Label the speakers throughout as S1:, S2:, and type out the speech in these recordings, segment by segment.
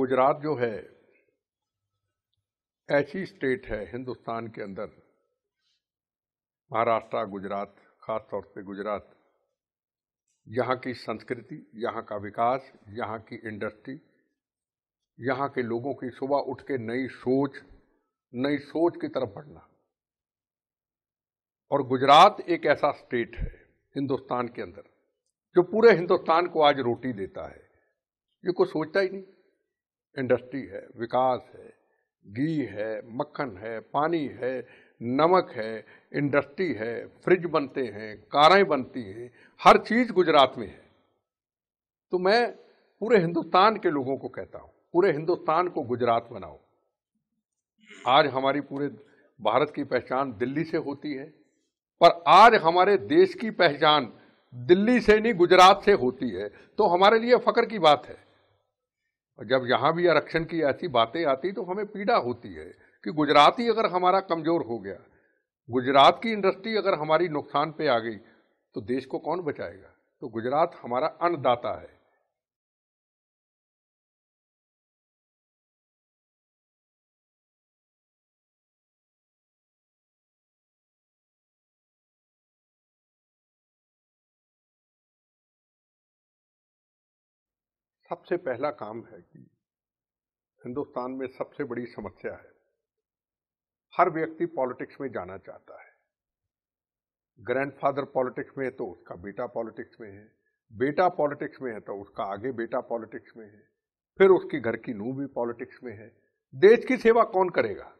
S1: गुजरात जो है ऐसी स्टेट है हिंदुस्तान के अंदर, महाराष्ट्र, गुजरात, खास तौर पे गुजरात, यहाँ की संस्कृति, यहाँ का विकास, यहाँ की इंडस्ट्री, यहाँ के लोगों की सुबह उठ के नई सोच की तरफ बढ़ना। और गुजरात एक ऐसा स्टेट है हिंदुस्तान के अंदर जो पूरे हिंदुस्तान को आज रोटी देता है। ये कोई सोचता ही नहीं। इंडस्ट्री है, विकास है, घी है, मक्खन है, पानी है, नमक है, इंडस्ट्री है, फ्रिज बनते हैं, कारें बनती हैं, हर चीज गुजरात में है। तो मैं पूरे हिंदुस्तान के लोगों को कहता हूं, पूरे हिंदुस्तान को गुजरात बनाओ। आज हमारी पूरे भारत की पहचान दिल्ली से होती है, पर आज हमारे देश की पहचान दिल्ली से नहीं गुजरात से होती है। तो हमारे लिए फख्र की बात है। और जब यहां भी आरक्षण की ऐसी बातें आती तो हमें पीड़ा होती है कि गुजराती अगर हमारा कमजोर हो गया, गुजरात की इंडस्ट्री अगर हमारी नुकसान पे आ गई तो देश को कौन बचाएगा। तो गुजरात हमारा अन्नदाता है। सबसे पहला काम है कि हिंदुस्तान में सबसे बड़ी समस्या है, हर व्यक्ति पॉलिटिक्स में जाना चाहता है। ग्रैंडफादर पॉलिटिक्स में है तो उसका बेटा पॉलिटिक्स में है, बेटा पॉलिटिक्स में है तो उसका आगे बेटा पॉलिटिक्स में है, फिर उसकी घर की नूंह भी पॉलिटिक्स में है। देश की सेवा कौन करेगा?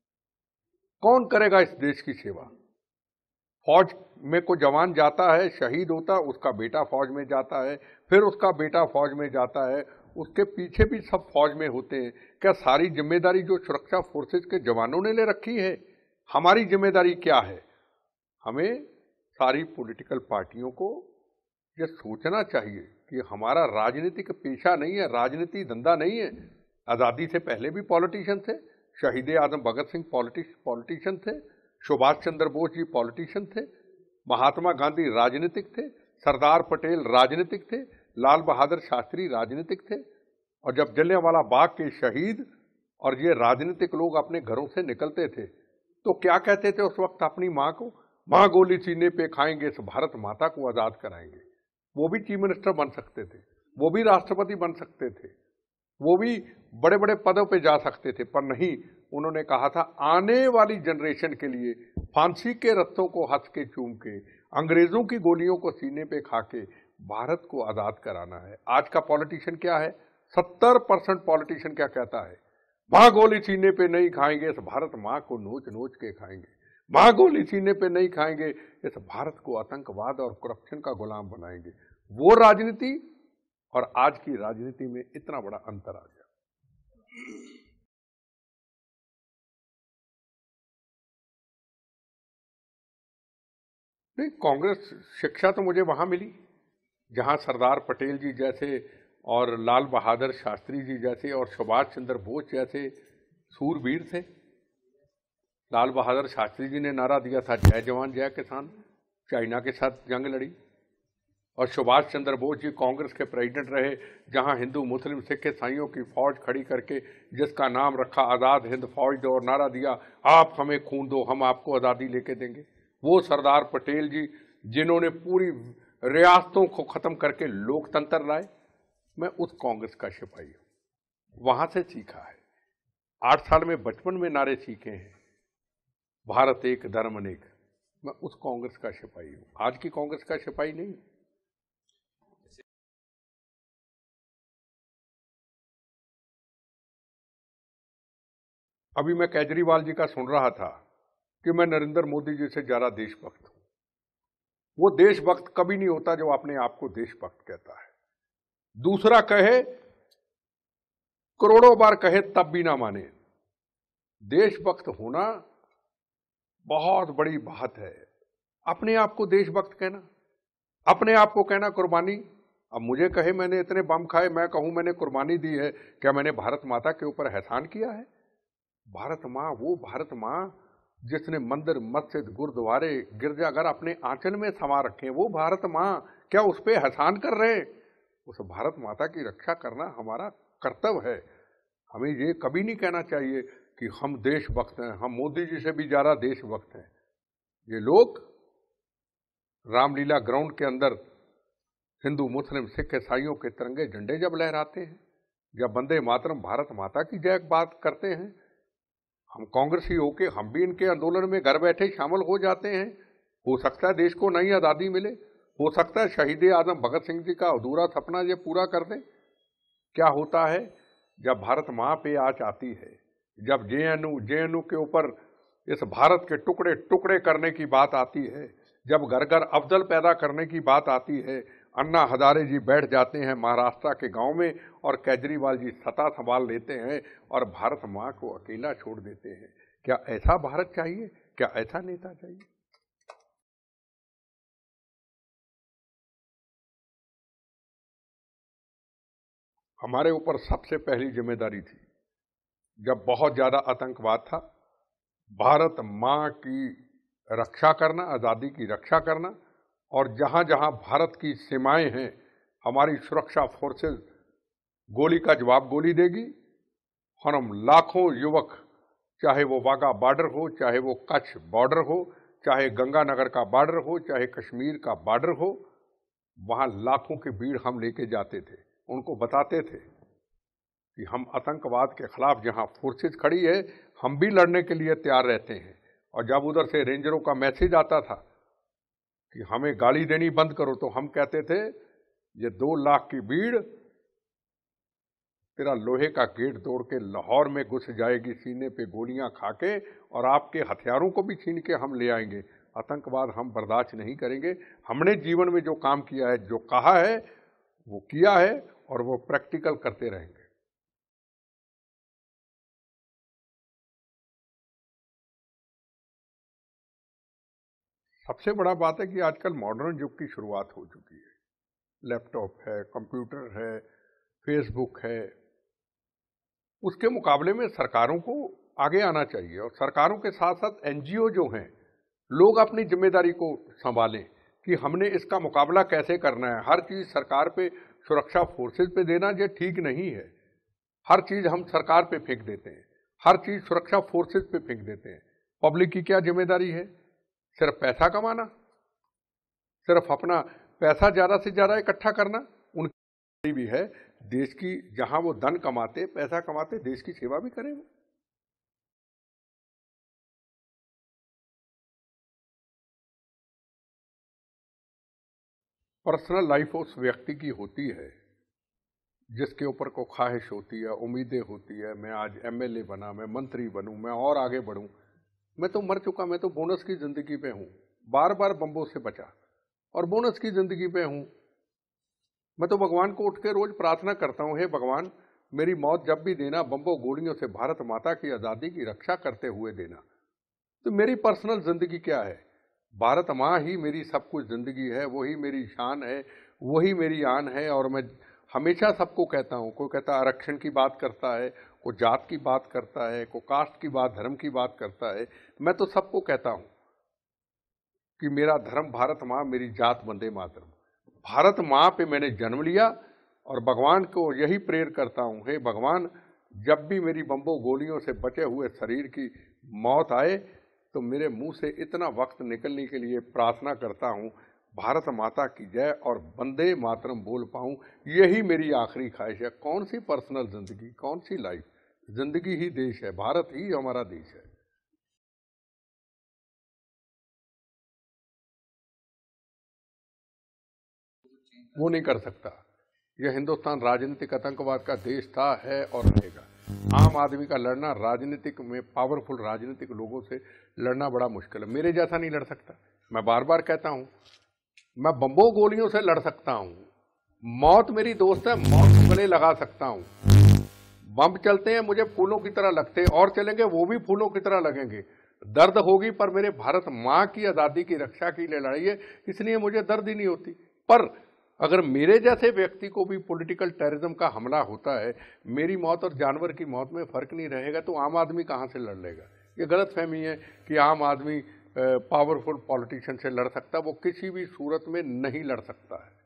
S1: कौन करेगा इस देश की सेवा? फौज में को जवान जाता है, शहीद होता, उसका बेटा फौज में जाता है, फिर उसका बेटा फौज में जाता है, उसके पीछे भी सब फौज में होते हैं। क्या सारी जिम्मेदारी जो सुरक्षा फोर्सेज के जवानों ने ले रखी है? हमारी जिम्मेदारी क्या है? हमें सारी पॉलिटिकल पार्टियों को यह सोचना चाहिए कि हमारा राजनीतिक पेशा नहीं है, राजनीति धंधा नहीं है। आजादी से पहले भी पॉलिटिशियन थे, शहीद आजम भगत सिंह पॉलिटिशियन थे, सुभाष चंद्र बोस जी पॉलिटिशियन थे, महात्मा गांधी राजनीतिक थे, सरदार पटेल राजनीतिक थे, लाल बहादुर शास्त्री राजनीतिक थे। और जब जलियांवाला बाग के शहीद और ये राजनीतिक लोग अपने घरों से निकलते थे तो क्या कहते थे उस वक्त अपनी मां को? मां गोली सीने पे खाएंगे, इस भारत माता को आजाद कराएंगे। वो भी चीफ मिनिस्टर बन सकते थे, वो भी राष्ट्रपति बन सकते थे, वो भी बड़े बड़े पदों पे जा सकते थे, पर नहीं, उन्होंने कहा था आने वाली जनरेशन के लिए फांसी के रत्तों को हंस के चूम के, अंग्रेजों की गोलियों को सीने पे खा के भारत को आजाद कराना है। आज का पॉलिटिशियन क्या है? 70% पॉलिटिशियन क्या कहता है? मां गोली सीने पे नहीं खाएंगे, इस भारत मां को नोच नोच के खाएंगे। मां गोली सीने पे नहीं खाएंगे, इस भारत को आतंकवाद और करप्शन का गुलाम बनाएंगे। वो राजनीति और आज की राजनीति में इतना बड़ा अंतर आ गया। नहीं, कांग्रेस शिक्षा तो मुझे वहां मिली जहां सरदार पटेल जी जैसे और लाल बहादुर शास्त्री जी जैसे और सुभाष चंद्र बोस जैसे सूरवीर थे। लाल बहादुर शास्त्री जी ने नारा दिया था जय जवान जय किसान, चाइना के साथ जंग लड़ी। और सुभाष चंद्र बोस जी कांग्रेस के प्रेसिडेंट रहे, जहां हिंदू मुस्लिम सिख ईसाइयों की फौज खड़ी करके जिसका नाम रखा आजाद हिंद फौज और नारा दिया आप हमें खून दो हम आपको आजादी लेके देंगे। वो सरदार पटेल जी जिन्होंने पूरी रियासतों को खत्म करके लोकतंत्र लाए। मैं उस कांग्रेस का सिपाही हूं, वहां से सीखा है। 8 साल में बचपन में नारे सीखे हैं, भारत एक धर्म अनेक। मैं उस कांग्रेस का सिपाही हूं, आज की कांग्रेस का सिपाही नहीं। अभी मैं केजरीवाल जी का सुन रहा था कि मैं नरेंद्र मोदी जी से ज्यादा देशभक्त हूं। वो देशभक्त कभी नहीं होता जो अपने आप को देशभक्त कहता है। दूसरा कहे, करोड़ों बार कहे तब भी ना माने। देशभक्त होना बहुत बड़ी बात है। अपने आप को देशभक्त कहना, अपने आप को कहना कुर्बानी। अब मुझे कहे मैंने इतने बम खाए, मैं कहूं मैंने कुर्बानी दी है, क्या मैंने भारत माता के ऊपर एहसान किया है? भारत मां, वो भारत मां जिसने मंदिर मस्जिद गुरुद्वारे गिरजाघर अपने आंचल में समा रखे, वो भारत मां, क्या उस पर एहसान कर रहे हैं? उस भारत माता की रक्षा करना हमारा कर्तव्य है। हमें ये कभी नहीं कहना चाहिए कि हम देशभक्त हैं, हम मोदी जी से भी ज्यादा देशभक्त हैं। ये लोग रामलीला ग्राउंड के अंदर हिंदू मुस्लिम सिख ईसाइयों के तिरंगे झंडे जब लहराते हैं, जब वंदे मातरम भारत माता की जय बात करते हैं, हम कांग्रेसी होके हम भी इनके आंदोलन में घर बैठे शामिल हो जाते हैं। हो सकता है देश को नई आज़ादी मिले, हो सकता है शहीद आजम भगत सिंह जी का अधूरा सपना ये पूरा कर दें। क्या होता है जब भारत माँ पे आँच आती है, जब जेएनयू के ऊपर इस भारत के टुकड़े टुकड़े करने की बात आती है, जब घर घर अफजल पैदा करने की बात आती है, अन्ना हजारे जी बैठ जाते हैं महाराष्ट्र के गांव में और केजरीवाल जी सत्ता संभाल लेते हैं और भारत माँ को अकेला छोड़ देते हैं। क्या ऐसा भारत चाहिए? क्या ऐसा नेता चाहिए? हमारे ऊपर सबसे पहली जिम्मेदारी थी, जब बहुत ज्यादा आतंकवाद था, भारत माँ की रक्षा करना, आजादी की रक्षा करना, और जहां जहां भारत की सीमाएं हैं हमारी सुरक्षा फोर्सेस गोली का जवाब गोली देगी। और हम लाखों युवक, चाहे वो वाघा बॉर्डर हो, चाहे वो कच्छ बॉर्डर हो, चाहे गंगानगर का बॉर्डर हो, चाहे कश्मीर का बॉर्डर हो, वहां लाखों की भीड़ हम लेके जाते थे, उनको बताते थे कि हम आतंकवाद के खिलाफ जहां फोर्सेस खड़ी है हम भी लड़ने के लिए तैयार रहते हैं। और जब उधर से रेंजरों का मैसेज आता था कि हमें गाली देनी बंद करो, तो हम कहते थे ये 2 लाख की भीड़ तेरा लोहे का गेट तोड़ के लाहौर में घुस जाएगी सीने पे गोलियां खाके, और आपके हथियारों को भी छीन के हम ले आएंगे। आतंकवाद हम बर्दाश्त नहीं करेंगे। हमने जीवन में जो काम किया है, जो कहा है वो किया है, और वो प्रैक्टिकल करते रहेंगे। सबसे बड़ा बात है कि आजकल मॉडर्न युग की शुरुआत हो चुकी है। लैपटॉप है, कंप्यूटर है, फेसबुक है। उसके मुकाबले में सरकारों को आगे आना चाहिए, और सरकारों के साथ साथ एनजीओ जो हैं, लोग अपनी जिम्मेदारी को संभालें कि हमने इसका मुकाबला कैसे करना है। हर चीज सरकार पे, सुरक्षा फोर्सेज पे देना ये ठीक नहीं है। हर चीज हम सरकार पे फेंक देते हैं, हर चीज सुरक्षा फोर्सेज पे फेंक देते हैं। पब्लिक की क्या जिम्मेदारी है? सिर्फ पैसा कमाना, सिर्फ अपना पैसा ज्यादा से ज्यादा इकट्ठा करना। उनकी भी है देश की, जहां वो धन कमाते, पैसा कमाते, देश की सेवा भी करें वो। पर्सनल लाइफ उस व्यक्ति की होती है जिसके ऊपर को ख्वाहिश होती है, उम्मीदें होती है, मैं आज एमएलए बना, मैं मंत्री बनूं, मैं और आगे बढ़ूं। मैं तो मर चुका, मैं तो बोनस की जिंदगी पे हूं, बार बार बम्बों से बचा और बोनस की जिंदगी पे हूं। मैं तो भगवान को उठ के रोज प्रार्थना करता हूं, हे भगवान मेरी मौत जब भी देना, बम्बों गोलियों से भारत माता की आजादी की रक्षा करते हुए देना। तो मेरी पर्सनल जिंदगी क्या है? भारत माँ ही मेरी सब कुछ जिंदगी है, वही मेरी शान है, वही मेरी आन है। और मैं हमेशा सबको कहता हूँ, कोई कहता है आरक्षण की बात करता है, कोई जात की बात करता है, कोई कास्ट की बात, धर्म की बात करता है। मैं तो सबको कहता हूँ कि मेरा धर्म भारत माँ, मेरी जात वंदे मातरम। भारत माँ पे मैंने जन्म लिया और भगवान को यही प्रेयर करता हूँ, हे भगवान जब भी मेरी बम्बों गोलियों से बचे हुए शरीर की मौत आए तो मेरे मुंह से इतना वक्त निकलने के लिए प्रार्थना करता हूँ, भारत माता की जय और वंदे मातरम बोल पाऊं। यही मेरी आखिरी ख्वाहिश है। कौन सी पर्सनल जिंदगी, कौन सी लाइफ? जिंदगी ही देश है, भारत ही हमारा देश है। वो नहीं कर सकता। यह हिंदुस्तान राजनीतिक आतंकवाद का देश था, है और रहेगा। आम आदमी का लड़ना, राजनीतिक में पावरफुल राजनीतिक लोगों से लड़ना बड़ा मुश्किल है। मेरे जैसा नहीं लड़ सकता। मैं बार बार कहता हूं, मैं बम्बों गोलियों से लड़ सकता हूं, मौत मेरी दोस्त है, मौत को गले लगा सकता हूं। बम चलते हैं मुझे फूलों की तरह लगते हैं, और चलेंगे वो भी फूलों की तरह लगेंगे। दर्द होगी पर मेरे भारत माँ की आजादी की रक्षा की लड़ाई है, इसलिए मुझे दर्द ही नहीं होती। पर अगर मेरे जैसे व्यक्ति को भी पॉलिटिकल टेररिज्म का हमला होता है, मेरी मौत और जानवर की मौत में फर्क नहीं रहेगा, तो आम आदमी कहां से लड़ लेगा? ये गलत फहमी है कि आम आदमी पावरफुल पॉलिटिशियन से लड़ सकता है। वो किसी भी सूरत में नहीं लड़ सकता है।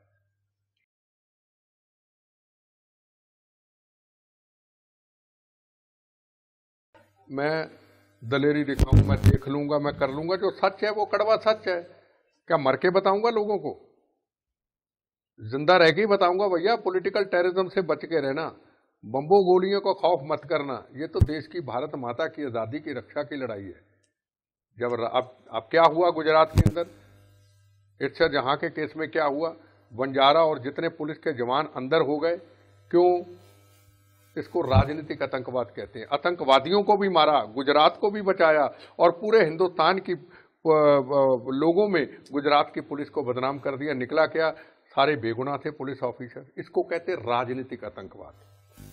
S1: मैं दलेरी दिखाऊं, मैं देख लूंगा, मैं कर लूंगा, जो सच है वो कड़वा सच है। क्या मर के बताऊंगा लोगों को? जिंदा रह के ही बताऊंगा भैया। पॉलिटिकल टेररिज्म से बच के रहना, बम्बों गोलियों का खौफ मत करना। ये तो देश की, भारत माता की आजादी की रक्षा की लड़ाई है। जब अब क्या हुआ गुजरात के अंदर, इर्शा जहां के केस में क्या हुआ, बंजारा और जितने पुलिस के जवान अंदर हो गए। क्यों? इसको राजनीतिक आतंकवाद कहते हैं। आतंकवादियों को भी मारा, गुजरात को भी बचाया, और पूरे हिंदुस्तान की लोगों में गुजरात की पुलिस को बदनाम कर दिया। निकला क्या? सारे बेगुनाह थे पुलिस ऑफिसर। इसको कहते हैं राजनीतिक आतंकवाद।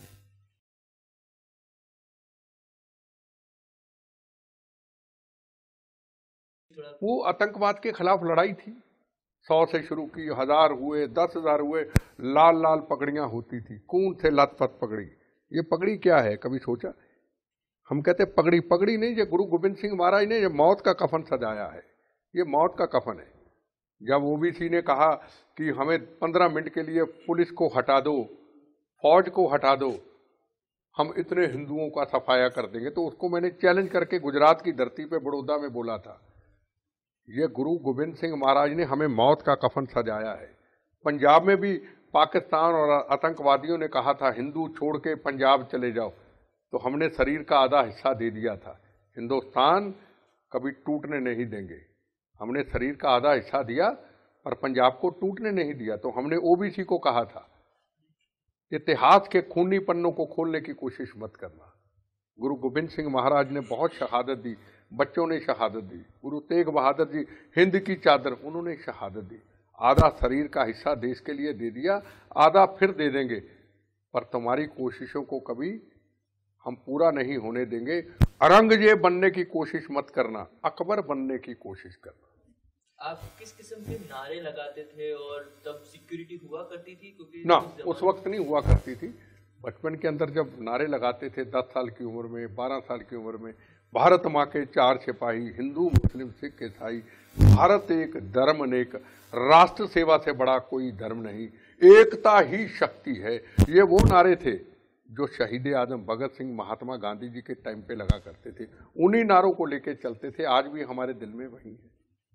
S1: वो आतंकवाद के खिलाफ लड़ाई थी। 100 से शुरू की, 1000 हुए, 10,000 हुए, लाल लाल पगड़ियां होती थी, कौन थे लथपथ पगड़ी। ये पगड़ी क्या है, कभी सोचा? हम कहते पगड़ी, पगड़ी नहीं, ये गुरु गोविंद सिंह महाराज ने ये मौत का कफन सजाया है। ये मौत का कफन है। जब ओबीसी ने कहा कि हमें 15 मिनट के लिए पुलिस को हटा दो, फौज को हटा दो, हम इतने हिंदुओं का सफाया कर देंगे, तो उसको मैंने चैलेंज करके गुजरात की धरती पे बड़ौदा में बोला था, ये गुरु गोविंद सिंह महाराज ने हमें मौत का कफन सजाया है। पंजाब में भी पाकिस्तान और आतंकवादियों ने कहा था हिंदू छोड़ के पंजाब चले जाओ, तो हमने शरीर का आधा हिस्सा दे दिया था। हिंदुस्तान कभी टूटने नहीं देंगे। हमने शरीर का आधा हिस्सा दिया और पंजाब को टूटने नहीं दिया। तो हमने ओबीसी को कहा था इतिहास के खूनी पन्नों को खोलने की कोशिश मत करना। गुरु गोविंद सिंह महाराज ने बहुत शहादत दी, बच्चों ने शहादत दी। गुरु तेग बहादुर जी, हिंद की चादर, उन्होंने शहादत दी। आधा शरीर का हिस्सा देश के लिए दे दिया, आधा फिर दे देंगे, पर तुम्हारी कोशिशों को कभी हम पूरा नहीं होने देंगे। औरंगजेब बनने की कोशिश मत करना, अकबर बनने की कोशिश करना।
S2: आप किस किस्म के नारे लगाते थे और तब सिक्योरिटी हुआ करती थी? क्योंकि
S1: ना, उस वक्त नहीं हुआ करती थी। बचपन के अंदर जब नारे लगाते थे 10 साल की उम्र में, 12 साल की उम्र में, भारत माँ के 4 सिपाही, हिंदू मुस्लिम सिख ईसाई, भारत एक धर्म अनेक, राष्ट्र सेवा से बड़ा कोई धर्म नहीं, एकता ही शक्ति है, ये वो नारे थे जो शहीद आजम भगत सिंह, महात्मा गांधी जी के टाइम पे लगा करते थे। उन्हीं नारों को लेके चलते थे। आज भी हमारे दिल में वही है।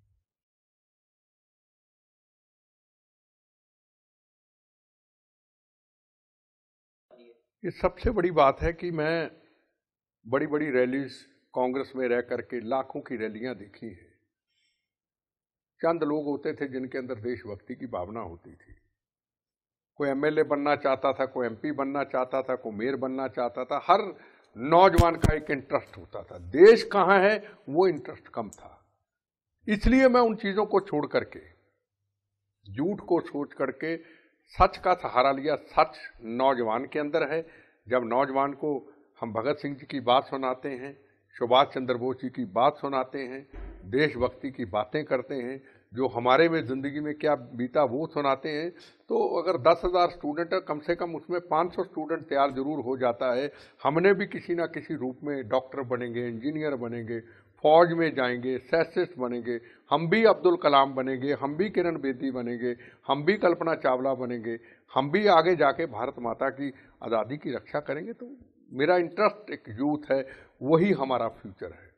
S1: ये सबसे बड़ी बात है कि मैं बड़ी बड़ी रैलीज कांग्रेस में रह करके लाखों की रैलियां देखी हैं। चंद लोग होते थे जिनके अंदर देशभक्ति की भावना होती थी। कोई एमएलए बनना चाहता था, कोई एमपी बनना चाहता था, कोई मेयर बनना चाहता था। हर नौजवान का एक इंटरेस्ट होता था। देश कहाँ है वो इंटरेस्ट कम था। इसलिए मैं उन चीजों को छोड़ करके, झूठ को सोच करके सच का सहारा लिया। सच नौजवान के अंदर है। जब नौजवान को हम भगत सिंह जी की बात सुनाते हैं, सुभाष चंद्र बोस जी की बात सुनाते हैं, देशभक्ति की बातें करते हैं, जो हमारे में ज़िंदगी में क्या बीता वो सुनाते हैं, तो अगर 10,000 स्टूडेंट है, कम से कम उसमें 500 स्टूडेंट तैयार जरूर हो जाता है। हमने भी किसी ना किसी रूप में डॉक्टर बनेंगे, इंजीनियर बनेंगे, फौज में जाएंगे, सैसिस्ट बनेंगे, हम भी अब्दुल कलाम बनेंगे, हम भी किरण बेदी बनेंगे, हम भी कल्पना चावला बनेंगे, हम भी आगे जाके भारत माता की आज़ादी की रक्षा करेंगे। तो मेरा इंटरेस्ट एक यूथ है, वही हमारा फ्यूचर है।